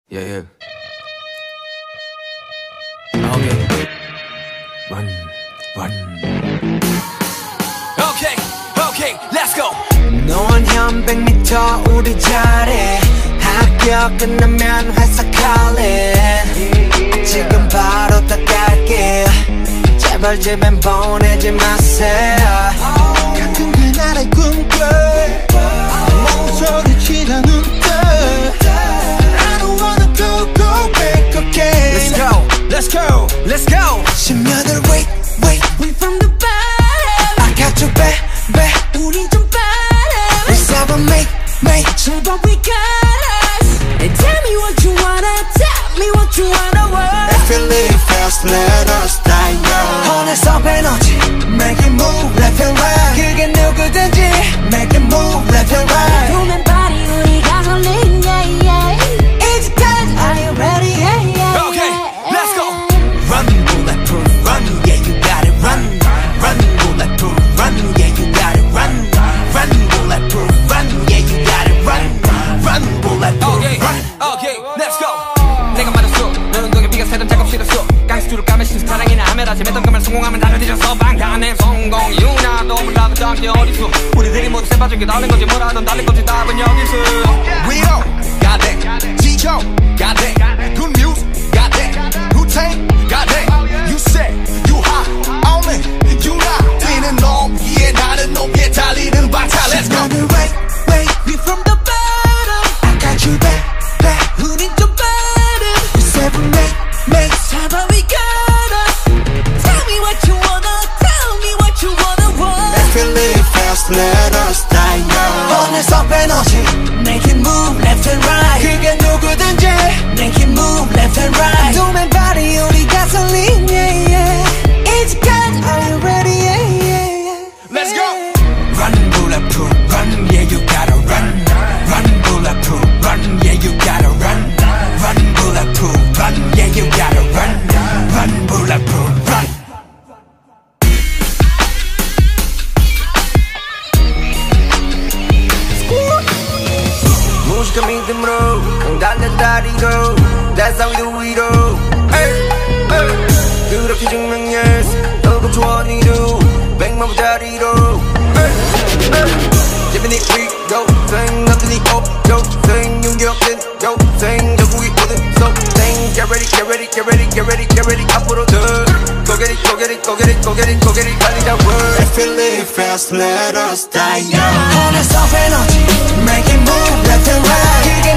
Yeah, yeah. Okay. Run. Okay, okay, let's go. 너원 현 100m 우리 자리 학교 끝나면 회사 calling 지금 바로 나갈게 제발 집엔 보내지 마세요 같은 그날의 꿈꿔 멍청이질 않은데 I don't wanna go back again Let's go 10년을 wait We from the bottom I got you back 우린 좀 bottom We seven make 제발 we got us And tell me what you wanna tell me what you wanna want If you live fast let us die young 혼에서 에너지 Make it move left and right 그게 누구든지 Make it move left and right 보면 party 우리 가솔린 yeah yeah It's good are you ready yeah yeah Okay, let's go. Run, bulletproof, run, yeah, you got it, run, bulletproof, run, yeah, you got it, run, bulletproof, run, yeah, you got it, run, bulletproof, okay, let's go. 내가 말했어, 너는 동에 비가 새던 작업 싫었어. 강수를 까매 신사랑이나 하면 하지 맺던 그말 성공하면 다들 뒤져서 방탄의 성공 이유나도 몰라도 짱게 어딨어. 우리들이 모두 새빠진 게 다른 거지 뭐라던 다른 거지 답은 여기 있어. We don't got that, G-Cho got that, good music got that, Wu-Tang got that. You said you hot, on me, you not. 뛰는 놈 위에 나는 놈 위에 달리는 방탄. Let's go. wait, we from the bottom I got you back 우린 좀 bottom We seven make 제발 we got us Tell me what you wanna tell me what you wanna want If you live fast let us die young 혼에서 에너지 Make it move left and right 그게 누구든지 Make it move left and right 도맨 party 우리 가솔린 yeah yeah It's good are you ready yeah yeah Let's go. Run, bulletproof, run, yeah, you gotta run, bulletproof, run, yeah, you gotta run, bulletproof, run, yeah, you gotta run, bulletproof, run. 무식한 믿음으로 강단된 다리로 That's how we do it all 그렇게 증명했어 너도 조언이로 100만부짜리로 Giving it free, yo, sing nothing equal, yo, sing 용기없는, yo, sing 전국이 모든 so sing Get ready 앞으로 Go get it 달리자 word If you live fast, let us die young 혼에서 에너지 Make it move left and right